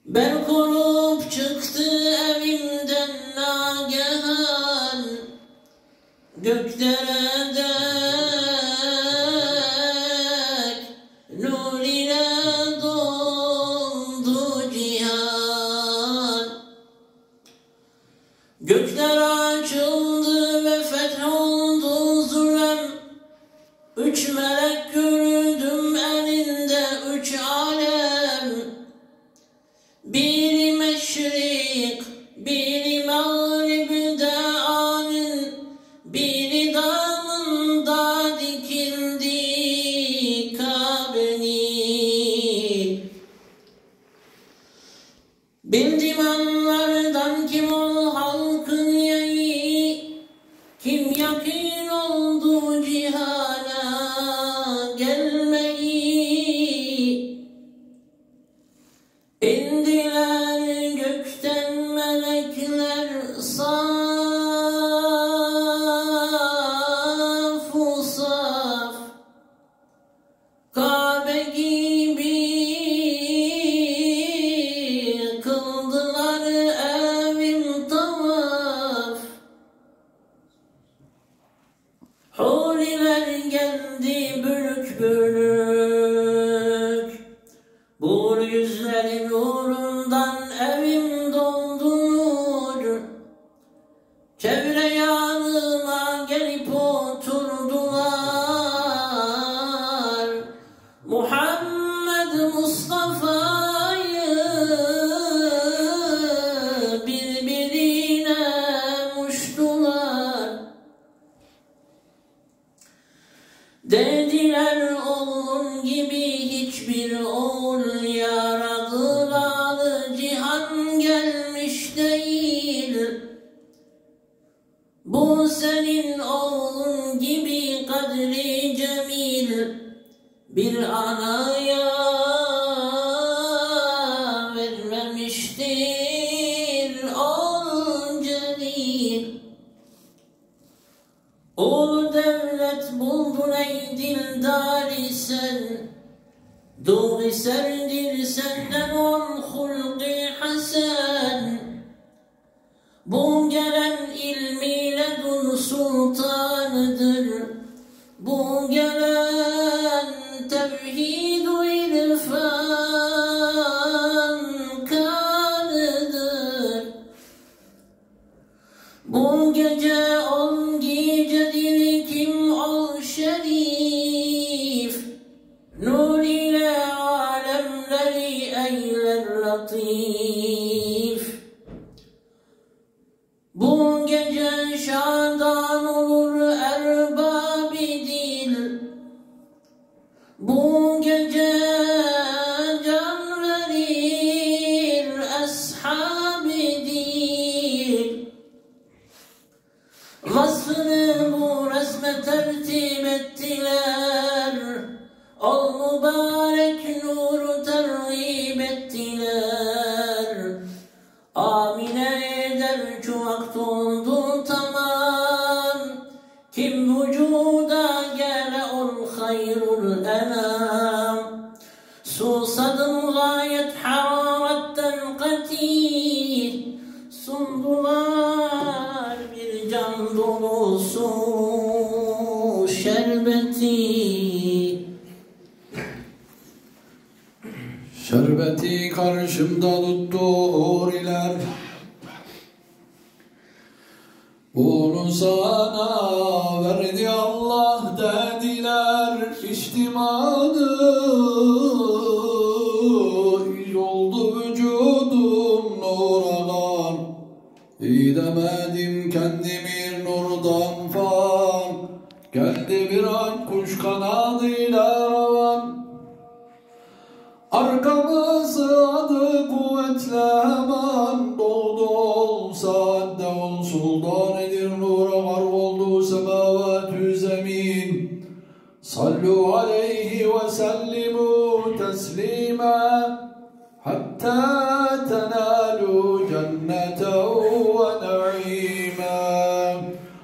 Ben konup çıktı evimden nagehan, göklere dek nur ile doldu cihan. Gökler açıldı ve fetholdu zulem, üç melek gördüm elinde üç alem. Biri meşrik, biri mağribde amin, biri damında dikildi Kabe'nin. Bildim anlardan kim ol halkın yeği, kim yakın oldu cihana gelmeyi. İndiler gökten melekler saf-u saf, Kabe gibi kıldılar evim tavaf. Huriler geldi bölük bölük, bu yüzlerin nurundan evim doldu nur. Çevre yanıma gelip oturdular, Muhammed Mustafa'yı birbirine muştular. Dediler oğlun gibi hiçbir oğul yaradılalı cihan gelmiş değil. Bu senin oğlun gibi kadri cemil bir anaya vermemiştir oğul celil. Oğlu devlet buldun ey dildar sen, doğru serdir senden ol hulki hasen. Bu gelen ilmiyle dun sultanıdır, bu gelen tevhid-u irfan kanıdır. Bu gece on gecedir kim ol şerif, nur ile alemleri eyler latif. Bu gece şadan olur erbab-i dil, bu gece can verir ashab-i dil. Vasfını bu resme tertip ettiler, ol mübarek nuru terhib ettiler. Amine eder çuvak oldu tamam, kim vücuda gele ol hayrul enam. Susadım gayet hararetten katil, sundular bir can dolusu şerbeti. Şerbeti karşımda tuttu huriler, bunu sana verdi Allah dediler. İçtimadı iş oldu vücudum nuradan, İdemedim kendimi nurdan far. Geldi bir ak kuş kanadıyla ravan, arkamızı adı kuvvetle hemen doldu olsa de ol sultan edir nura garb oldu semavatü zemin. Sallu aleyhi ve sellimu teslima hatta tenalu cenneten ve na'ima.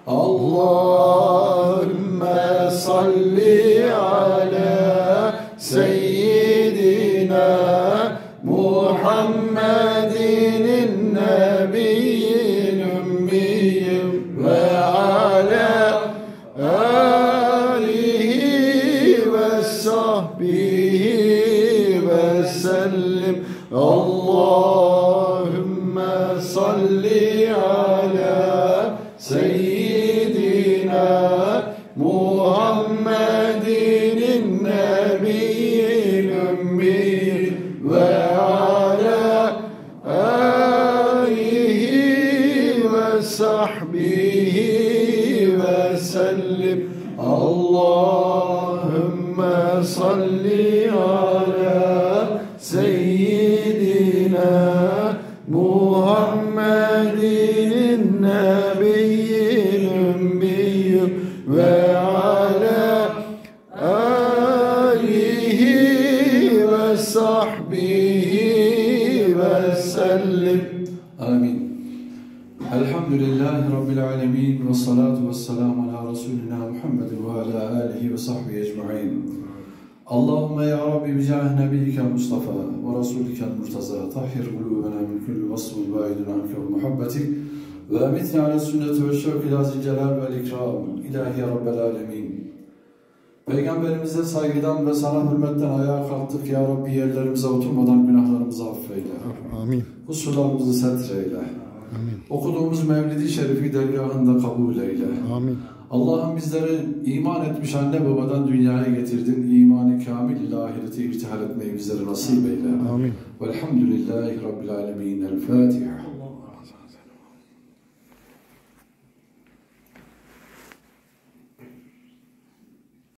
Allahümme salli ala seyyidina Muhammed محمد النبي الأمي وعلى آله وصحبه وسلم اللهم صل على سيدنا محمد النبي الأمي وعلى آله وصحبه وسلم اللهم صل على سيدنا محمد النبي الأمي وعلى آله وصحبه وسلم آمين. الحمد لله رب العالمين والصلاة والسلام على رسولنا محمد وعلى آله وصحبه أجمعين. اللهم يا رب بجاه نبيك المصطفى ورسولك المرتضى طهر قلوبنا من كل وصف بعيد عنك ومحبتك وأمتنا على السنة والشوق إلى ذي الجلال والإكرام إلهي يا رب العالمين. Peygamberimize saygıdan ve sana hürmetten ayağa kalktık ya Rabbi, yerlerimize oturmadan günahlarımızı affeyle. Amin. Kusurlarımızı setreyle. Amin. Okuduğumuz Mevlid-i Şerifi dergahında kabul eyle. Amin. Allah'ım bizleri iman etmiş anne babadan dünyaya getirdin. İmanı kamil ile ahireti irtihal etmeyi bizlere nasip eyle. Amin. Velhamdülillahi Rabbil alemin. El Fatiha.